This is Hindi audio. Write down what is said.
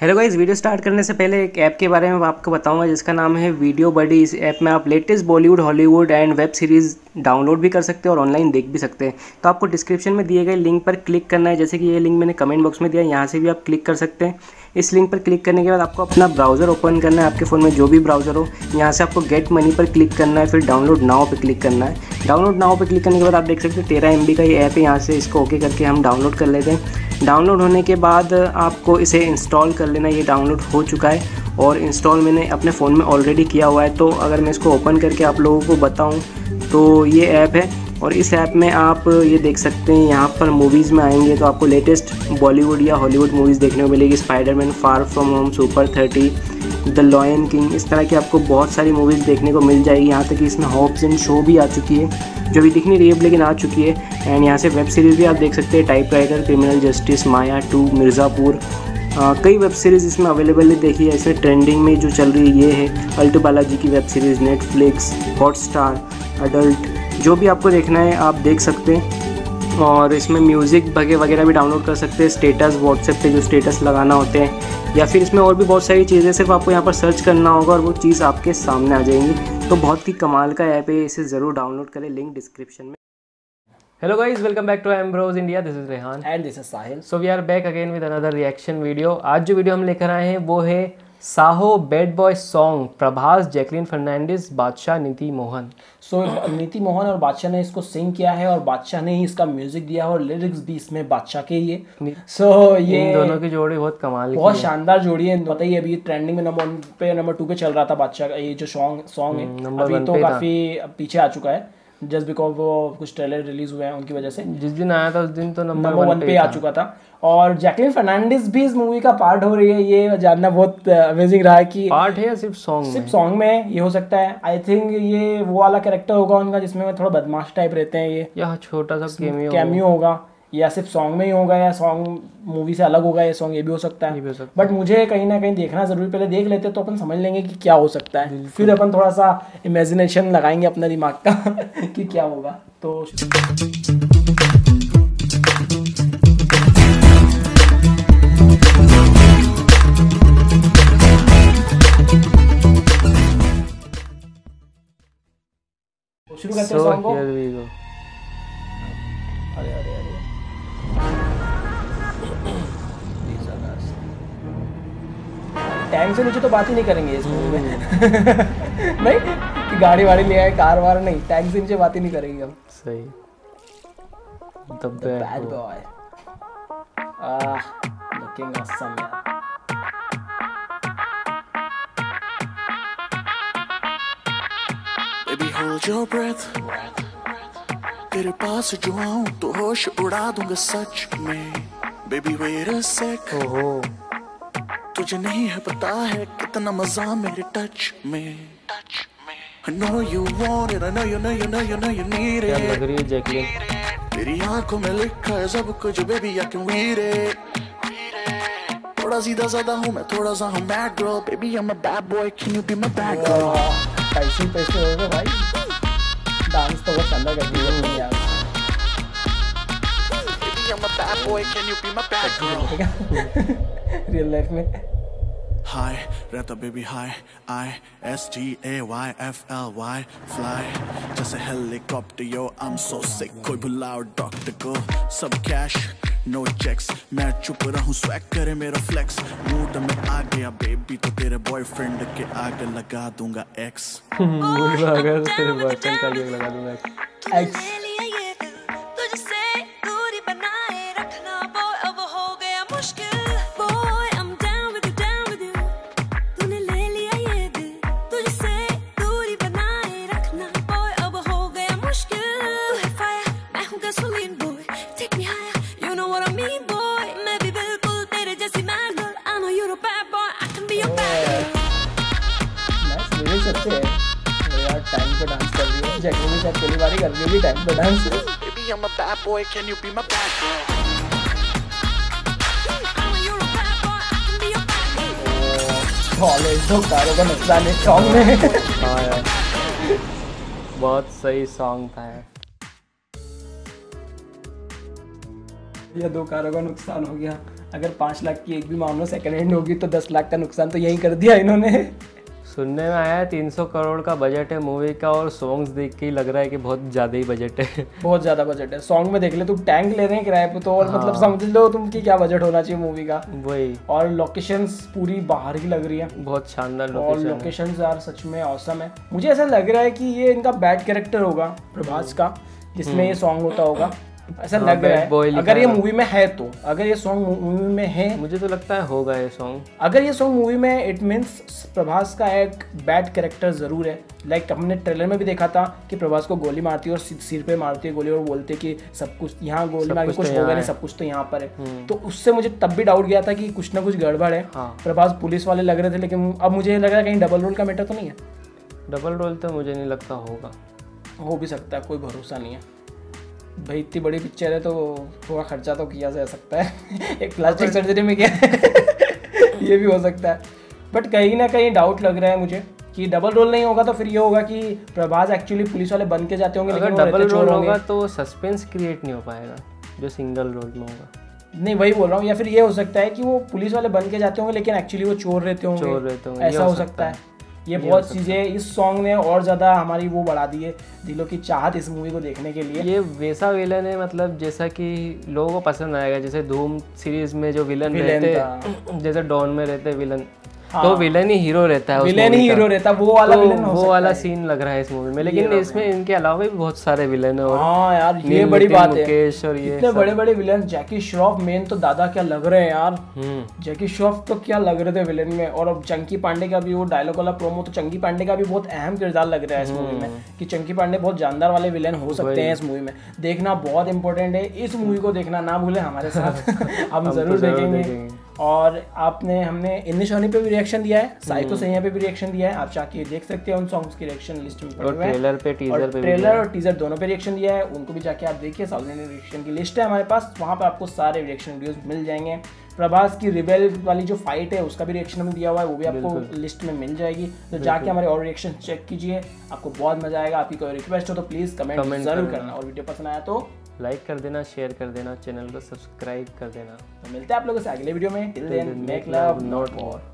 हेलो गाइस, वीडियो स्टार्ट करने से पहले एक ऐप के बारे में आपको बताऊंगा जिसका नाम है वीडियो बडी। इस ऐप में आप latest Bollywood, Hollywood and web series download भी कर सकते हैं और ऑनलाइन देख भी सकते हैं। तो आपको डिस्क्रिप्शन में दिए गए लिंक पर क्लिक करना है, जैसे कि ये लिंक मैंने कमेंट बॉक्स में दिया, यहाँ से भी आप क्लिक कर सकते हैं। इस लिंक पर क्लिक करने के बाद आपको अपना ब्राउज़र ओपन करना है, आपके फ़ोन में जो भी ब्राउज़र हो। यहाँ से आपको गेट मनी पर क्लिक करना है, फिर डाउनलोड नाउ पर क्लिक करना है। डाउनलोड नाउ पर क्लिक करने के बाद आप देख सकते हैं 13 MB का ये ऐप है। यहाँ से इसको ओके करके हम डाउनलोड कर लेते हैं। डाउनलोड होने के बाद आपको इसे इंस्टॉल कर लेना। ये डाउनलोड हो चुका है और इंस्टॉल मैंने अपने फ़ोन में ऑलरेडी किया हुआ है। तो अगर मैं इसको ओपन करके आप लोगों को बताऊं तो ये ऐप है और इस ऐप में आप ये देख सकते हैं, यहाँ पर मूवीज़ में आएंगे तो आपको लेटेस्ट बॉलीवुड या हॉलीवुड मूवीज़ देखने को मिलेगी। Spiderman, Far From Home, Super 30, The Lion King, इस तरह की आपको बहुत सारी मूवीज़ देखने को मिल जाएगी। यहाँ तक कि इसमें हॉब्स एंड शो भी आ चुकी है, जो भी दिख नहीं रही है लेकिन आ चुकी है। एंड यहाँ से वेब सीरीज़ भी आप देख सकते हैं, typewriter, criminal justice, Maya 2, Mirzapur, कई वेब सीरीज़ इसमें अवेलेबल है। देखिए इसमें ट्रेंडिंग में जो चल रही है ये है अल्टो बालाजी की web series, Netflix, Hotstar, adult, जो भी आपको देखना है आप देख सकते हैं। और इसमें म्यूज़िक वगैरह भी डाउनलोड कर सकते हैं, स्टेटस व्हाट्सएप पे जो स्टेटस लगाना होते हैं, या फिर इसमें और भी बहुत सारी चीज़ें, सिर्फ आपको यहाँ पर सर्च करना होगा और वो चीज़ आपके सामने आ जाएंगी। तो बहुत ही कमाल का ऐप है, इसे ज़रूर डाउनलोड करें, लिंक डिस्क्रिप्शन में। Hello guys, welcome back to Ambrose India. This is Rehan and this is Sahil. So we are back again with another reaction video. आज जो वीडियो हम लेकर आए हैं वो है Saaho bad boy song, Prabhas, Jacqueline Fernandez, Badshah, Neeti Mohan. सो नीति मोहन और बादशाह ने इसको सिंग किया है और बादशाह ने ही इसका म्यूजिक दिया है और लिरिक्स भी इसमें बादशाह के ही है। सो ये इन दोनों की जोड़ी बहुत कमाल, बहुत शानदार जोड़ी है। पता ही अभी ट्रेंडिंग में नंबर 1 पे, नंबर 2 पे चल रहा था बादशाह का ये जो सॉन्ग है। अभी तो काफी पीछे आ चुका है, जस्ट बिकॉज वो कुछ ट्रेलर रिलीज हुए हैं उनकी वजह से। जिस दिन आया था उस दिन तो नंबर 1 पे आ चुका था। और जैकलिन फर्नांडिस भी इस मूवी का पार्ट हो रही है, ये जानना बहुत अमेजिंग रहा है कि पार्ट है या सिर्फ सॉन्ग में ये हो सकता है। आई थिंक ये वो वाला कैरेक्टर होगा उनका जिसमें थोड़ा बदमाश टाइप रहते हैं ये, या छोटा सा कैमियो होगा, या सिर्फ सॉन्ग में ही होगा, या सॉन्ग मूवी से अलग होगा ये सॉन्ग, ये भी हो सकता है। बट मुझे कहीं ना कहीं देखना जरूरी, पहले देख लेते तो अपन समझ लेंगे कि क्या हो सकता है, फिर अपन थोड़ा सा इमेजिनेशन लगाएंगे अपने दिमाग का कि क्या होगा। तो शुरू करते हैं सॉन्ग को। अरे अरे अरे टैंक से नीचे तो बात ही नहीं करेंगे इस मूवी में नहीं कि गाड़ी वाड़ी ले आए, कार वार नहीं, टैंक से नीचे बात ही नहीं करेंगे हम। सही। The bad boy, looking awesome यार। Baby hold your breath, तेरे पास जो आऊं तो होश उड़ा दूंगा सच में। Baby wait a sec, तुझे नहीं है पता है कितना मजा मेरे टच में। I know you want it, I know you need it। क्या लग रही है जैकलिन? तेरी आंखों में लिखा है सब कुछ baby I can read it। थोड़ा सीधा साधा हूँ मैं, थोड़ा सा हूँ bad girl, baby I'm a bad boy, can you be my bad girl। कैसे पैसे होगा भाई, डांस तो बहुत शानदार कर दिया है यार। Baby I'm a bad boy, can you be my bad girl। Real life में Hi, रहता baby hi, I-S-T-A-Y-F-L-Y, fly, जैसे helicopter yo, I'm so sick, कोई बुलाओ डॉक्टर को, सब cash, no checks, मैं चुप रहूं swag करे मेरा flex, मूड में आ गया baby तो तेरे boyfriend के आगे लगा दूंगा X। मूड में आ गया तो तेरे boyfriend के आगे लगा दूंगा X। अच्छे है यार, टाइम पे डांस कर रही है जैकलिन, शायद पहली बार ही कर रही होगी टाइम पे dance. Baby I'm a bad boy, can you be my bad girl। College तो कारों का नुकसान है सॉन्ग में। हाँ यार, बहुत सही सॉन्ग था यार। ये 2 कारों का नुकसान हो गया। अगर 5 लाख की एक भी मान लो सेकंड हैंड होगी तो 10 लाख का नुकसान तो यही कर दिया इन्होंने। सुनने में आया है 300 करोड़ का बजट है मूवी का, और सॉन्ग्स देख के ही लग रहा है कि बहुत ज़्यादा ही बजट है। बहुत ज़्यादा बजट है। सॉन्ग में देख ले तुम, टैंक ले रहे हैं किराए पे तो, और मतलब समझ लो तुम कि क्या बजट होना चाहिए मूवी का। वही। और लोकेशंस पूरी बाहर की लग रही है, बहुत शानदार और लोकेशंस यार सच में औसम है। मुझे ऐसा लग रहा है कि ये इनका बैड कैरेक्टर होगा प्रभास का, जिसमें ये सॉन्ग होता होगा, ऐसा लग रहा है। अगर ये मूवी में है तो, अगर ये सॉन्ग मूवी में है, मुझे तो लगता है होगा ये सॉन्ग। अगर ये सॉन्ग मूवी में, इट मीन्स प्रभास का एक बैड कैरेक्टर जरूर है। लाइक हमने ट्रेलर में भी देखा था कि प्रभास को गोली मारती है और सिर पे मारती है गोली, और बोलते कि सब कुछ यहाँ गोली मार के कुछ होगा नहीं, सब कुछ तो यहाँ पर है। तो उससे मुझे तब भी डाउट गया था कि कुछ ना कुछ गड़बड़ है। प्रभास पुलिस वाले लग रहे थे, लेकिन अब मुझे लग रहा है कहीं डबल रोल का मैटर तो नहीं है। डबल रोल तो मुझे नहीं लगता होगा, हो भी सकता है, कोई भरोसा नहीं है भाई। इतनी बड़ी पिक्चर है तो थोड़ा खर्चा तो किया जा सकता है। एक प्लास्टिक सर्जरी में क्या ये भी हो सकता है। बट कहीं ना कहीं डाउट लग रहा है मुझे कि डबल रोल नहीं होगा तो फिर ये होगा कि प्रभास एक्चुअली पुलिस वाले बन के जाते होंगे। अगर डबल रोल होगा तो सस्पेंस क्रिएट नहीं हो पाएगा जो सिंगल रोल में होगा। नहीं, वही बोल रहा हूँ। या फिर ये हो सकता है कि वो पुलिस वाले बन के जाते होंगे लेकिन एक्चुअली वो चोर रहते होंगे, ऐसा हो सकता है। ये बहुत चीज़ें इस सॉन्ग ने और ज़्यादा हमारी वो बढ़ा दी है, दिलों की चाहत इस मूवी को देखने के लिए। ये वैसा विलन है, मतलब जैसा कि लोगों को पसंद आएगा, जैसे धूम सीरीज में जो विलन रहते, जैसे डॉन में रहते विलन, तो विलन ही हीरो रहता है, विलन ही हीरो रहता है, वो वाला विलन, वो वाला सीन लग रहा है इस मूवी में। लेकिन इसमें इनके अलावा भी बहुत सारे विलन है। हाँ यार, ये बड़ी बात है, और ये इतने बड़े बड़े विलन। जैकी श्रॉफ मेन तो दादा क्या लग रहे हैं यार, जैकी श्रॉफ तो क्या लग रहे थे विलन में। और अब चंकी पांडे का भी वो डायलॉग वाला प्रोमो, तो चंकी पांडे का भी बहुत अहम किरदार लग रहा है इस मूवी में, कि चंकी पांडे बहुत जानदार वाले विलन हो सकते हैं इस मूवी में। देखना बहुत इंपॉर्टेंट है, इस मूवी को देखना ना भूले हमारे साथ। हम जरूर देखेंगे। और हमने इन्नी शोनी पे भी रिएक्शन दिया है, साइको सैया पे भी रिएक्शन दिया है, आप जाके देख सकते हैं उन सॉन्ग्स की रिएक्शन लिस्ट में पड़े हुए हैं। ट्रेलर पे, टीजर पे, ट्रेलर और टीजर दोनों पे रिएक्शन दिया है, उनको भी जाके आप देखिए। साउथ इंडियन रिएक्शन की लिस्ट है हमारे पास, वहाँ पे आपको सारे रिएक्शन वीडियोस मिल जाएंगे। प्रभास की रिबेल वाली जो फाइट है उसका भी रिएक्शन में दिया हुआ है, वो भी आपको लिस्ट में मिल जाएगी। तो जाके हमारे और रिएक्शन चेक कीजिए, आपको बहुत मजा आएगा। आपकी कोई रिक्वेस्ट हो तो प्लीज कमेंट जरूर करना, और वीडियो पसंद आया तो लाइक कर देना, शेयर कर देना, चैनल को सब्सक्राइब कर देना। तो मिलते हैं आप लोगों से अगले वीडियो में। Till then make love not war.